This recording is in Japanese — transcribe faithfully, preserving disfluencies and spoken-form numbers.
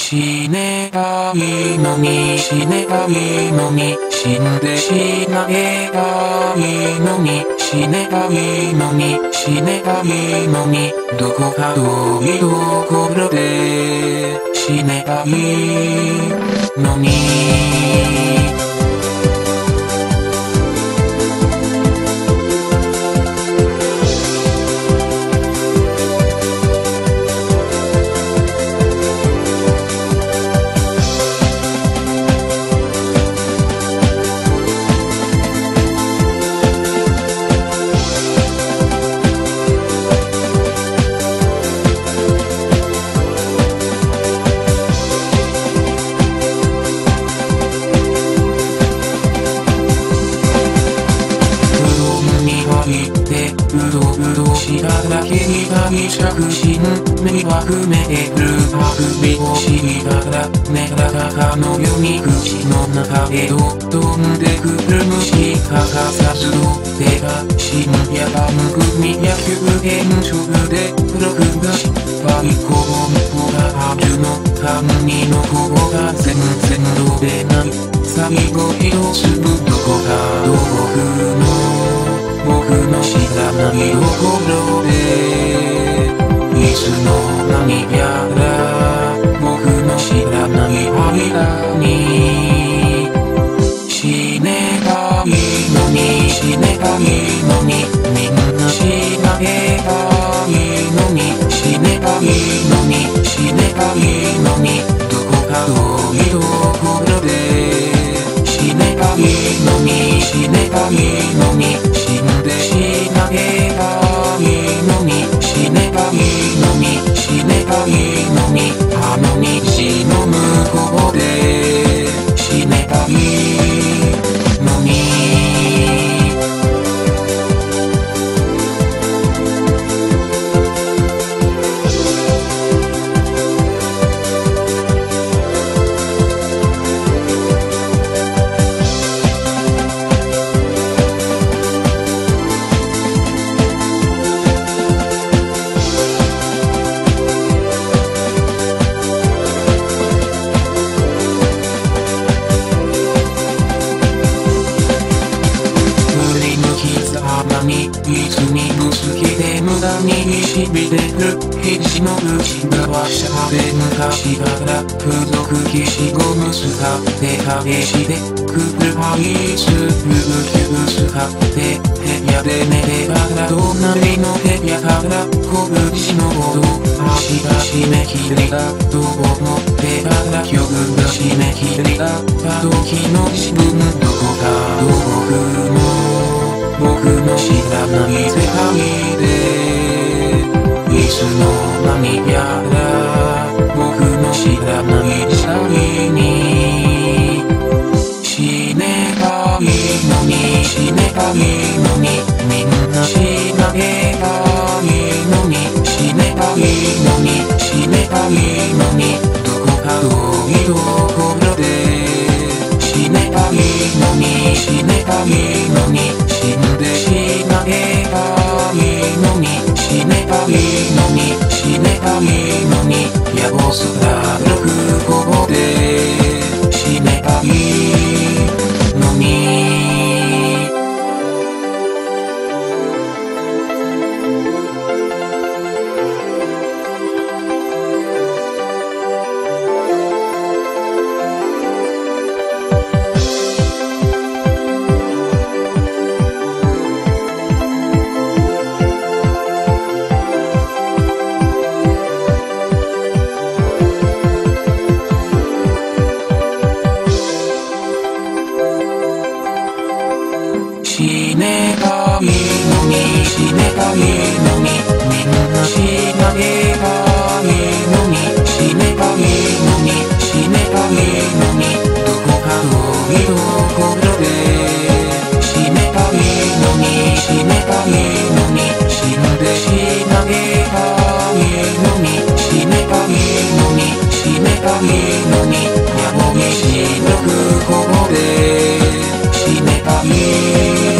死ねばいいのに死ねばいいのに死んでしまえばいいのに死ねばいいのに死ねばいいのにどこか遠いところで死ねばいいのにうろうろしただけに大着信迷惑メールあくびをしたらメダカの読み口の中へと飛んでくる虫欠かさずの手が深夜番組野球現状で録画失敗コンポがあるの紙の方が全然飛べない最後一粒どこか遠くの僕の知らないところでいつの間にやら僕の知らない間に死ねばいいのに死ねばいいのにみんな死なえばいいのに死ねばいいのに死ねばいいのにどこか遠いところで死ねばいいのに死ねばいいのに死んで死なえばいいのに死ねばいいのに死ねばいいのにあの道の向こうで死ねばいいのにいつにぶつけて無駄にしびれる肘の内側シャで昔から付属消しゴム使って試しでくるアイスルーキュー使って部屋で寝てたら隣の部屋から拳のほど足が締め切りだと思ってたら曲が締め切りだった時の自分どこか遠くの僕の知らない世界でいつの間にやら僕の知らない時代に死ねばいいのに死ねばいいのにみんな死なえばいいのに死ねばいいのに死ねばいいのにどこか遠いところで死ねばいいのに死ねばいいのに死んで死なえばいいのに死ねばいいのに死ねばいいのにヤゴスラルクこで死ねばいいのに死ねばいいのに死ねばいいのにみんな死なえばいいのに死ねばいいのに死ねばいいのにどこか遠いところで死ねばいいのに死ねばいいのに死んで死なえばいいのに死ねばいいのに死ねばいいのにやもみしろくこで死ねばいい